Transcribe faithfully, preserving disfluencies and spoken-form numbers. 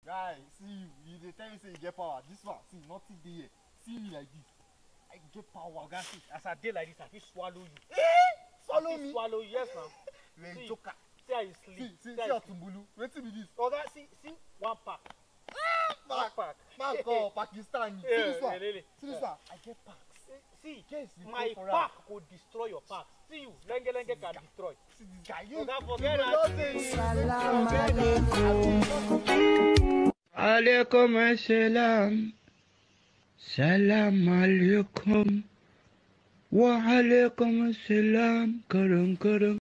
Guy, see you. You dey tell me say you get power. This one, see, nothing dey here. See me like this. I get power. Oga, see, as I dey like this, I fit swallow you. Eh? Swallow I fit me? swallow you, yes now. You See, a joker. See how you sleep. See, see, how see you your sleep. tumbulu. Wetin be this? Oga, see, see, one pack. One Mark, pack. Mark, oh, Pakistan. See Yeah, this one. really. See this Yeah. one. I get packs. See, Yes, you my pay for pack will destroy your pack. See you, lenge lenge can destroy. See this guy. You, Oga, you forget will that. not say you- Salam alaikum assalam. Salam alaikum. Wa alaikum assalam. Karam karam.